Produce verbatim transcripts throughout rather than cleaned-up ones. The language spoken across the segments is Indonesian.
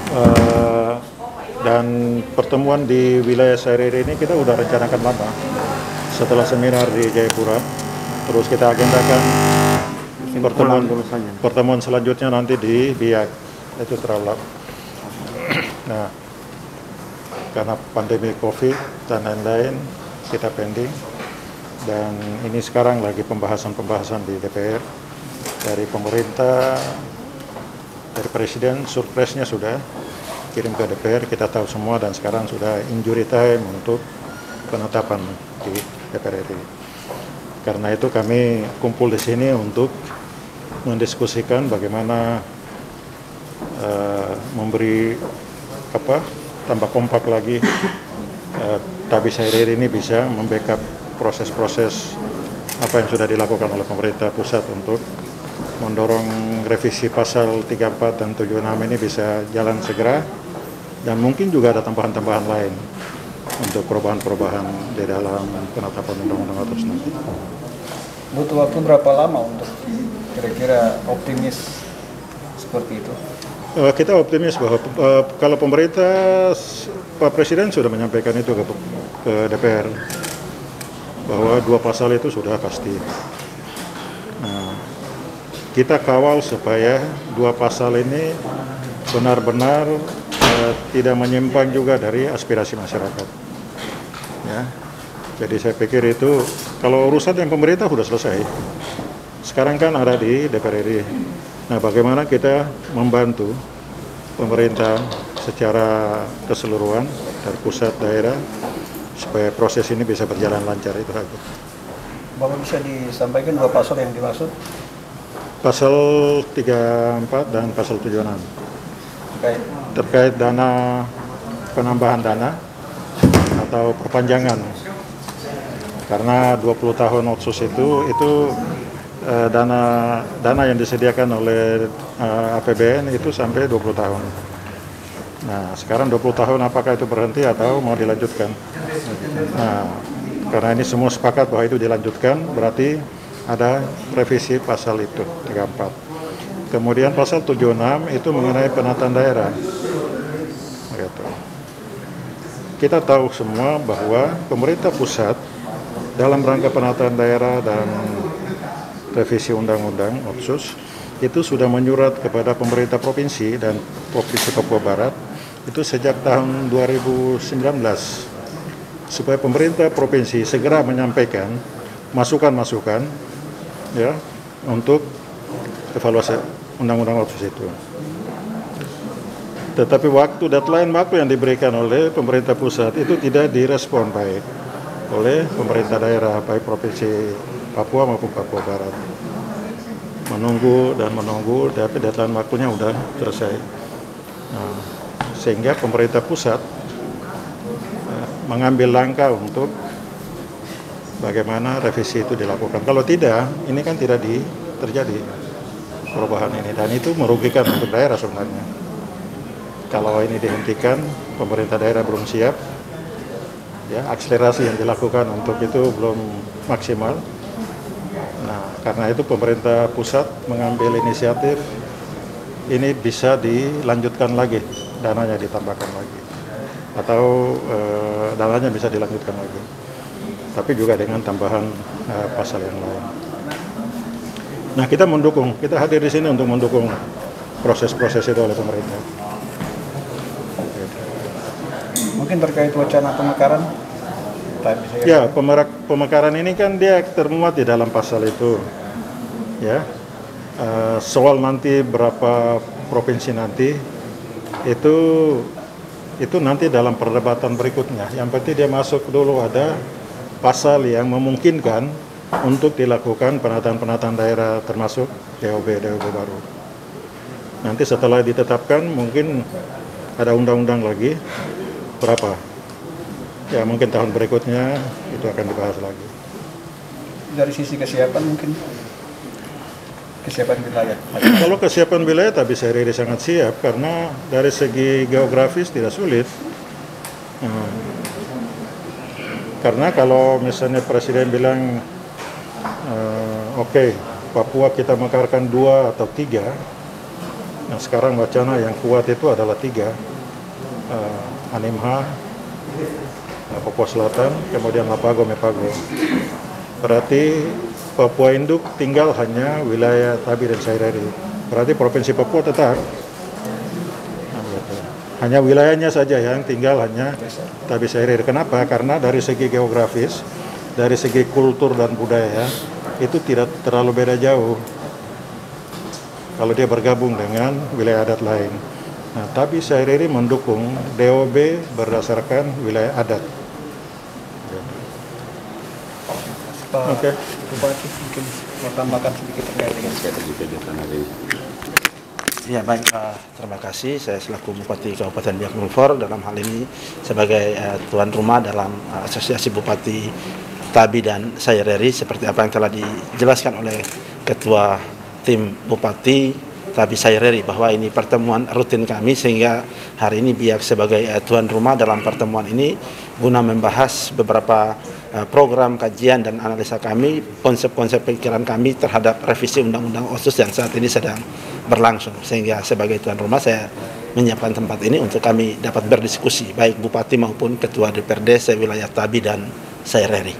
Uh, dan pertemuan di wilayah Sairiri ini kita udah rencanakan lama setelah seminar di Jayapura. Terus kita agendakan pertemuan pertemuan selanjutnya nanti di Biak, itu Traulak. Nah, karena pandemi COVID dan lain-lain kita pending, dan ini sekarang lagi pembahasan-pembahasan di D P R dari pemerintah, dari Presiden. Surpresnya sudah kirim ke D P R, kita tahu semua, dan sekarang sudah injury time untuk penetapan di D P R R I. Karena itu kami kumpul di sini untuk mendiskusikan bagaimana uh, memberi apa tambah kompak lagi uh, Tabis Sairiri ini bisa membackup proses-proses apa yang sudah dilakukan oleh pemerintah pusat untuk mendorong revisi pasal tiga puluh empat dan tujuh puluh enam ini bisa jalan segera, dan mungkin juga ada tambahan-tambahan lain untuk perubahan-perubahan di dalam penetapan undang-undang atas nanti. Butuh waktu berapa lama untuk kira-kira optimis seperti itu? Uh, kita optimis bahwa uh, kalau pemerintah, Pak Presiden sudah menyampaikan itu ke, ke D P R bahwa dua pasal itu sudah pasti. Nah, kita kawal supaya dua pasal ini benar-benar uh, tidak menyimpang juga dari aspirasi masyarakat. Ya, jadi saya pikir itu kalau urusan yang pemerintah sudah selesai. Sekarang kan ada di D P R R I. Nah, bagaimana kita membantu pemerintah secara keseluruhan dari pusat daerah supaya proses ini bisa berjalan lancar, itu saja. Bapak bisa disampaikan dua pasal yang dimaksud? Pasal tiga puluh empat dan pasal tujuh puluh enam. Terkait, terkait dana, penambahan dana atau perpanjangan. Karena dua puluh tahun otsus itu itu eh, dana dana yang disediakan oleh eh, A P B N itu sampai dua puluh tahun. Nah, sekarang dua puluh tahun apakah itu berhenti atau mau dilanjutkan? Nah, karena ini semua sepakat bahwa itu dilanjutkan, berarti ada revisi pasal itu tiga puluh empat. Kemudian pasal tujuh puluh enam itu mengenai penataan daerah. Gitu. Kita tahu semua bahwa pemerintah pusat dalam rangka penataan daerah dan revisi undang-undang otsus itu sudah menyurat kepada pemerintah provinsi dan Provinsi Papua Barat itu sejak tahun dua ribu sembilan belas supaya pemerintah provinsi segera menyampaikan masukan-masukan ya untuk evaluasi undang-undang otsus itu. Tetapi waktu deadline waktu yang diberikan oleh pemerintah pusat itu tidak direspon baik oleh pemerintah daerah, baik Provinsi Papua maupun Papua Barat. Menunggu dan menunggu, tapi deadline waktunya sudah selesai. Nah, sehingga pemerintah pusat eh, mengambil langkah untuk bagaimana revisi itu dilakukan. Kalau tidak, ini kan tidak di, terjadi perubahan ini, dan itu merugikan untuk daerah sebenarnya. Kalau ini dihentikan, pemerintah daerah belum siap, ya, akselerasi yang dilakukan untuk itu belum maksimal. Nah, karena itu pemerintah pusat mengambil inisiatif ini bisa dilanjutkan lagi, dananya ditambahkan lagi, atau eh, dananya bisa dilanjutkan lagi, tapi juga dengan tambahan eh, pasal yang lain. Nah, kita mendukung, kita hadir di sini untuk mendukung proses-proses itu oleh pemerintah. mungkin terkait wacana pemekaran? Ya, pemerak, pemekaran ini kan dia termuat di dalam pasal itu. Ya, uh, soal nanti berapa provinsi nanti itu itu nanti dalam perdebatan berikutnya. Yang penting dia masuk dulu ada pasal yang memungkinkan untuk dilakukan penataan-penataan daerah termasuk D O B D O B baru. Nanti setelah ditetapkan mungkin ada undang-undang lagi berapa? Ya mungkin tahun berikutnya itu akan dibahas lagi. Dari sisi kesiapan mungkin kesiapan wilayah. Kalau kesiapan wilayah Tabis Sairiri sangat siap karena dari segi geografis tidak sulit. Hmm. Karena kalau misalnya Presiden bilang uh, oke okay, Papua kita mekarkan dua atau tiga, Nah sekarang wacana yang kuat itu adalah tiga, uh, Animha, uh, Papua Selatan, kemudian Lapago, Mepago. Berarti Papua Induk tinggal hanya wilayah Tabi dan Saireri. Berarti Provinsi Papua tetap. Nah, gitu. Hanya wilayahnya saja yang tinggal hanya Tabi Saireri. Kenapa? Karena dari segi geografis, dari segi kultur dan budaya, itu tidak terlalu beda jauh kalau dia bergabung dengan wilayah adat lain. Nah, Tabi Saireri mendukung D O B berdasarkan wilayah adat. Pak Oke. Bupati mungkin mau tambahkan sedikit terkait dengan kegiatan hari ini. Ya baik, uh, terima kasih. Saya selaku Bupati Kabupaten Biak Numfor dalam hal ini sebagai uh, tuan rumah dalam uh, Asosiasi Bupati Tabi dan Saireri, seperti apa yang telah dijelaskan oleh Ketua Tim Bupati Tabi Saireri, bahwa ini pertemuan rutin kami, sehingga hari ini Biak sebagai uh, tuan rumah dalam pertemuan ini guna membahas beberapa uh, program kajian dan analisa kami, konsep-konsep pikiran kami terhadap revisi Undang-Undang Otsus yang saat ini sedang berlangsung. Sehingga sebagai tuan rumah saya menyiapkan tempat ini untuk kami dapat berdiskusi, baik Bupati maupun Ketua D P R D sewilayah Tabi dan Saireri.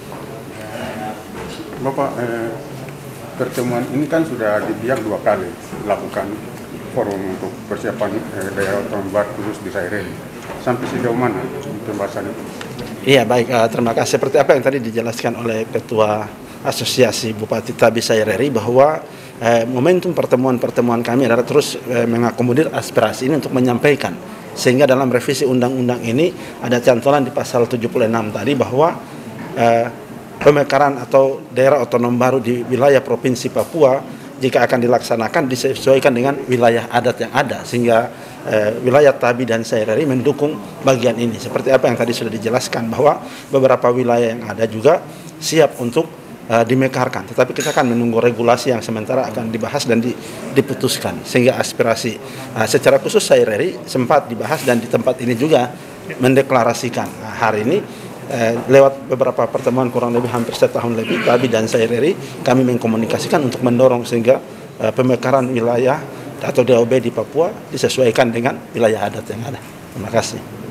Bapak, eh, pertemuan ini kan sudah di Biak dua kali dilakukan forum untuk persiapan eh, daerah otonomi baru khusus di Saireri. Sampai sejauh mana pembahasan itu? Iya baik, uh, terima kasih. Seperti apa yang tadi dijelaskan oleh Ketua Asosiasi Bupati Tabi Saireri, bahwa eh, momentum pertemuan-pertemuan kami adalah terus eh, mengakomodir aspirasi ini untuk menyampaikan, sehingga dalam revisi undang-undang ini ada cantolan di pasal tujuh puluh enam tadi bahwa eh, pemekaran atau daerah otonom baru di wilayah Provinsi Papua jika akan dilaksanakan disesuaikan dengan wilayah adat yang ada, sehingga eh, wilayah Tabi dan Saireri mendukung bagian ini. Seperti apa yang tadi sudah dijelaskan, bahwa beberapa wilayah yang ada juga siap untuk uh, dimekarkan, tetapi kita akan menunggu regulasi yang sementara akan dibahas dan di, diputuskan, sehingga aspirasi uh, secara khusus Saireri sempat dibahas dan di tempat ini juga mendeklarasikan. Nah, hari ini uh, lewat beberapa pertemuan kurang lebih hampir setahun lebih, Tabi dan Saireri kami mengkomunikasikan untuk mendorong sehingga uh, pemekaran wilayah atau D O B di Papua disesuaikan dengan wilayah adat yang ada. Terima kasih.